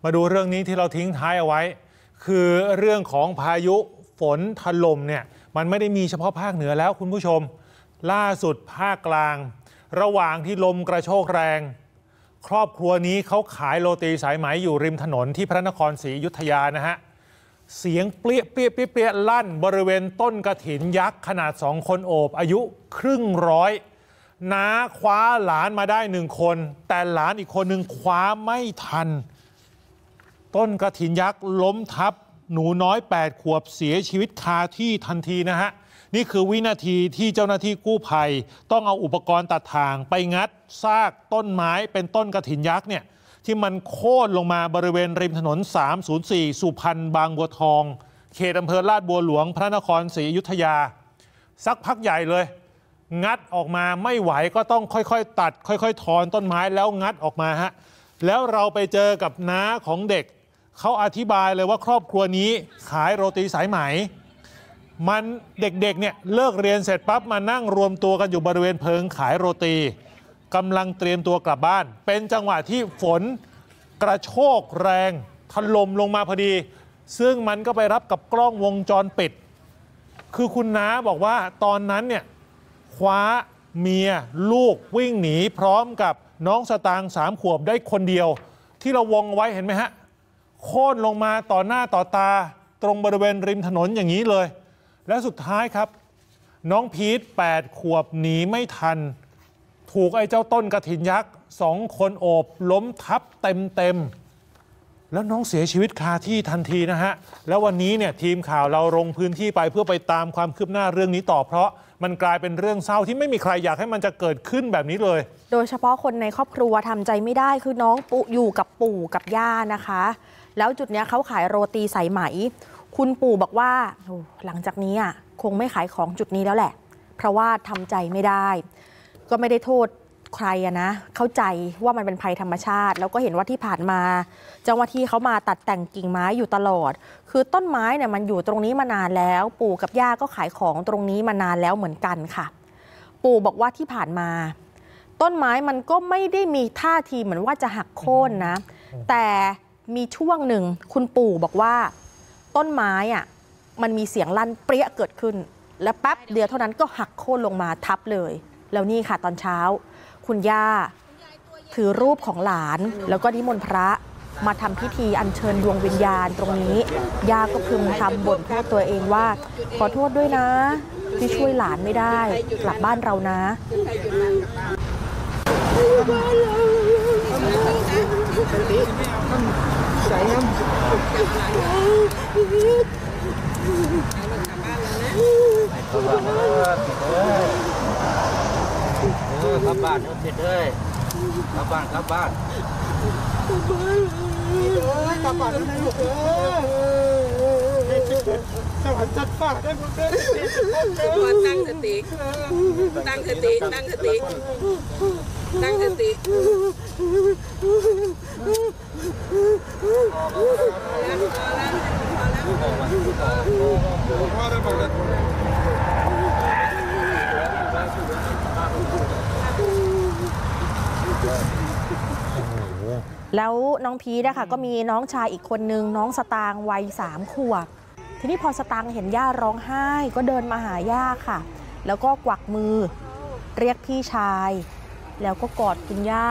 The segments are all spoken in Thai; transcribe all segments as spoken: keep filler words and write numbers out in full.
มาดูเรื่องนี้ที่เราทิ้งท้ายเอาไว้คือเรื่องของพายุฝนถล่มเนี่ยมันไม่ได้มีเฉพาะภาคเหนือแล้วคุณผู้ชมล่าสุดภาคกลางระหว่างที่ลมกระโชกแรงครอบครัวนี้เขาขายโรตีสายไหมอยู่ริมถนนที่พระนครศรีอยุธยานะฮะเสียงเปรี้ยเปรี้ยเปรี้ยลั่นบริเวณต้นกฐินยักษ์ขนาดสองคนโอบอายุครึ่งร้อยน้าคว้าหลานมาได้หนึ่งคนแต่หลานอีกคนหนึ่งคว้าไม่ทันต้นกฐินยักษ์ล้มทับหนูน้อยแปดขวบเสียชีวิตคาที่ทันทีนะฮะนี่คือวินาทีที่เจ้าหน้าที่กู้ภัยต้องเอาอุปกรณ์ตัดทางไปงัดซากต้นไม้เป็นต้นกฐินยักษ์เนี่ยที่มันโค่นลงมาบริเวณริมถนนสามศูนย์สี่สุพรรณบางบัวทองเขตอำเภอลาดบัวหลวงพระนครศรีอยุธยาสักพักใหญ่เลยงัดออกมาไม่ไหวก็ต้องค่อยๆตัดค่อยๆถอนต้นไม้แล้วงัดออกมาฮะแล้วเราไปเจอกับน้าของเด็กเขาอธิบายเลยว่าครอบครัวนี้ขายโรตีสายไหมมันเด็กๆเนี่ยเลิกเรียนเสร็จปั๊บมานั่งรวมตัวกันอยู่บริเวณเพิงขายโรตีกำลังเตรียมตัวกลับบ้านเป็นจังหวะที่ฝนกระโชกแรงถล่มลงมาพอดีซึ่งมันก็ไปรับกับกล้องวงจรปิดคือคุณน้าบอกว่าตอนนั้นเนี่ยคว้าเมียลูกวิ่งหนีพร้อมกับน้องสตางค์สามขวบได้คนเดียวที่เราวงไว้เห็นไหมฮะโค่นลงมาต่อหน้าต่อตาตรงบริเวณริมถนนอย่างนี้เลยและสุดท้ายครับน้องพีทแปดขวบหนีไม่ทันถูกไอ้เจ้าต้นกฐินยักษ์สองคนโอบล้มทับเต็มเต็มแล้วน้องเสียชีวิตคาที่ทันทีนะฮะแล้ววันนี้เนี่ยทีมข่าวเราลงพื้นที่ไปเพื่อไปตามความคืบหน้าเรื่องนี้ต่อเพราะมันกลายเป็นเรื่องเศร้าที่ไม่มีใครอยากให้มันจะเกิดขึ้นแบบนี้เลยโดยเฉพาะคนในครอบครัวทำใจไม่ได้คือน้องปู่อยู่กับปู่กับย่านะคะแล้วจุดนี้เขาขายโรตีสายไหมคุณปู่บอกว่าหลังจากนี้อ่ะคงไม่ขายของจุดนี้แล้วแหละเพราะว่าทำใจไม่ได้ก็ไม่ได้โทษใครอะนะเข้าใจว่ามันเป็นภัยธรรมชาติแล้วก็เห็นว่าที่ผ่านมาเจ้าหน้าที่เขามาตัดแต่งกิ่งไม้อยู่ตลอดคือต้นไม้เนี่ยมันอยู่ตรงนี้มานานแล้วปู่กับย่าก็ขายของตรงนี้มานานแล้วเหมือนกันค่ะปู่บอกว่าที่ผ่านมาต้นไม้มันก็ไม่ได้มีท่าทีเหมือนว่าจะหักโค่นนะแต่มีช่วงหนึ่งคุณปู่บอกว่าต้นไม้อ่ะมันมีเสียงลั่นเปรี้ยเกิดขึ้นและแป๊บเดียวเท่านั้นก็หักโค่นลงมาทับเลยแล้วนี่ค่ะตอนเช้าคุณย่าถือรูปของหลานแล้วก็นิมนต์พระมาทำพิธีอัญเชิญดวงวิญญาณตรงนี้ย่าก็พึมพำบ่นโทษตัวเองว่าขอโทษด้วยนะที่ช่วยหลานไม่ได้กลับบ้านเรานะกลับบ้านเด็ดเลยกลับบ้านกลับบ้านกลับบ้านนะลูกเอ้ยจับจัดฝากได้หมดเลยตั้งสติตั้งสติตั้งสติตั้งสติแล้วน้องพีทนะคะก็มีน้องชายอีกคนนึงน้องสตางค์วัยสามขวบทีนี้พอสตางค์เห็นย่าร้องไห้ก็เดินมาหาย่าค่ะแล้วก็กวักมือเรียกพี่ชายแล้วก็กอดคุณย่า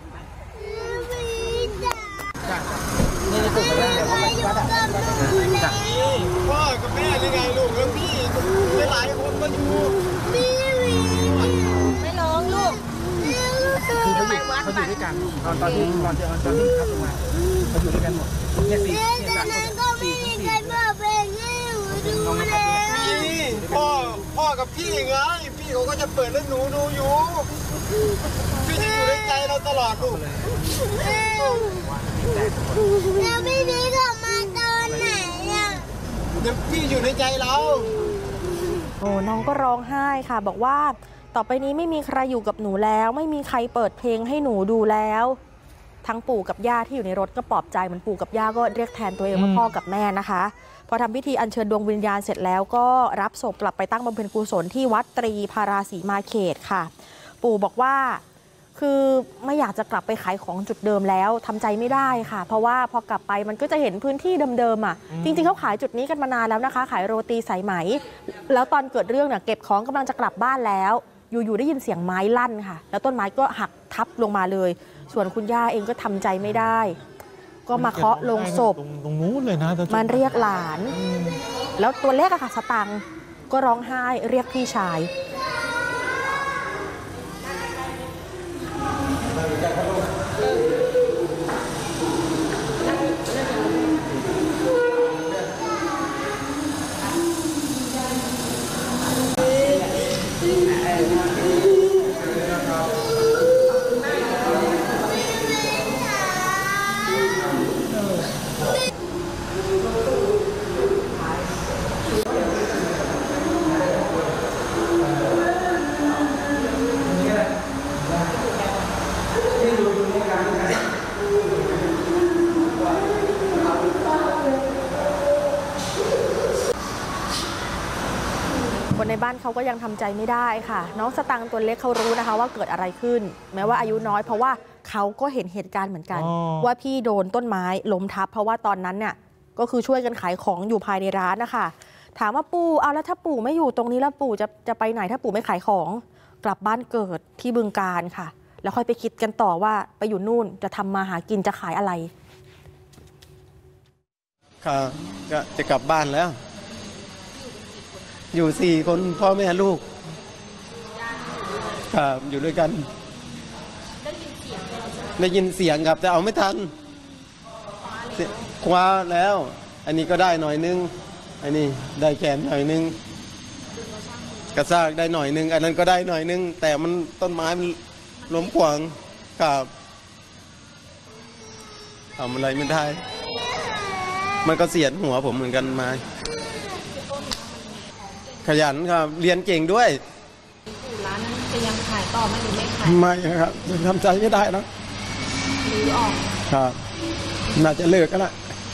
พ่อกับแม่ยังไงลูกแล้วพี่หลายคนก็อยู่ไม่ร้องลูกคือเขาอยู่เขาอยู่ด้วยกันตอนตอนที่ตอนที่ตอนที่ทับลงมาเขาอยู่ด้วยกันหมดเนี่ยสี่เนี่ยสามคนสี่สี่สี่พ่อพ่อกับพี่ไงพี่เขาก็จะเปิดเรื่องหนูดูอยู่พี่จะอยู่ในใจเราตลอดลูกแล้วพี่พีทออกมาตอนไหนอ่ะเดี๋ยวพี่อยู่ในใจเราโอ้น้องก็ร้องไห้ค่ะบอกว่าต่อไปนี้ไม่มีใครอยู่กับหนูแล้วไม่มีใครเปิดเพลงให้หนูดูแล้วทั้งปู่กับย่าที่อยู่ในรถก็ปลอบใจเหมือนปู่กับย่าก็เรียกแทนตัวเองว่าพ่อกับแม่นะคะพอทำพิธีอัญเชิญดวงวิญญาณเสร็จแล้วก็รับศพกลับไปตั้งบำเพ็ญกุศลที่วัดตรีพาราสีมาเขตค่ะปู่บอกว่าคือไม่อยากจะกลับไปขายของจุดเดิมแล้วทำใจไม่ได้ค่ะ เพราะว่าพอกลับไปมันก็จะเห็นพื้นที่เดิมๆอ่ะจริงๆเขาขายจุดนี้กันมานานแล้วนะคะ ขายโรตีสายไหมแล้วตอนเกิดเรื่องเนี่ยเก็บของกำลังจะกลับบ้านแล้วอยู่ๆได้ยินเสียงไม้ลั่นค่ะแล้วต้นไม้ก็หักทับลงมาเลยส่วนคุณย่าเองก็ทำใจไม่ได้ก็มาเคาะลงศพตรงนู้นเลยนะตรงจุดมันเรียกหลานแล้วตัวเลขอะค่ะสตังค์ก็ร้องไห้เรียกพี่ชายคนในบ้านเขาก็ยังทำใจไม่ได้ค่ะน้องสตังค์ตัวเล็กเขารู้นะคะว่าเกิดอะไรขึ้นแม้ว่าอายุน้อยเพราะว่าเขาก็เห็นเหตุการณ์เหมือนกันว่าพี่โดนต้นไม้ล้มทับเพราะว่าตอนนั้นเนี่ยก็คือช่วยกันขายของอยู่ภายในร้านนะคะถามว่าปู่เอาแล้วถ้าปู่ไม่อยู่ตรงนี้แล้วปู่จะจะไปไหนถ้าปู่ไม่ขายของกลับบ้านเกิดที่บึงกาฬค่ะแล้วค่อยไปคิดกันต่อว่าไปอยู่นู่นจะทำมาหากินจะขายอะไรครับก็จะกลับบ้านแล้ว อยู่สี่คนพ่อแม่ลูกครับอยู่ด้วยกันได้ยินเสียงครับแต่เอาไม่ทันคว้าแล้ว อันนี้ก็ได้หน่อยนึงอันนี้ได้แขนหน่อยนึงกระซากได้หน่อยนึงอันนั้นก็ได้หน่อยนึงแต่มันต้นไม้มันล้มขวางครับทำอะไรไม่ได้มันก็เสียดหัวผมเหมือนกันมาขยันครับเรียนเก่งด้วยร้านนั้นจะยังขายต่อไหมหรือไม่ขายไม่ครับทำใจไม่ได้นะหรือออกครับน่าจะเลิกกันละ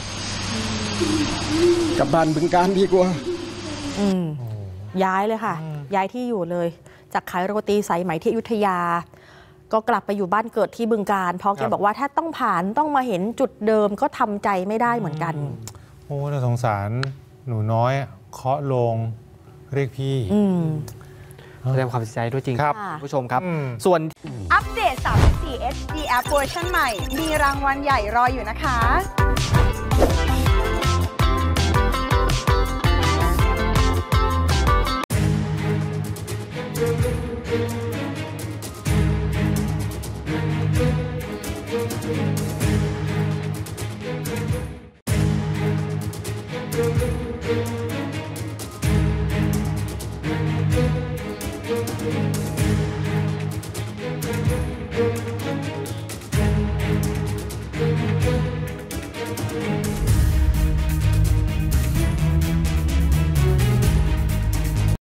กลับบ้านบึงการดีกว่าอืมย้ายเลยค่ะย้ายที่อยู่เลยจากขายโรตีสายไหมที่อยุธยาก็กลับไปอยู่บ้านเกิดที่บึงกาฬเพราะแกบอกว่าถ้าต้องผ่านต้องมาเห็นจุดเดิมก็ทำใจไม่ได้เหมือนกันโอ้น่าสงสารหนูน้อยเคาะลงเรียกพี่แสดงความเสียใจด้วยจริงครับผู้ชมครับส่วนอัปเดต สามสิบสี่ เอช ดี App เวอร์ชันใหม่มีรางวัลใหญ่รออยู่นะคะ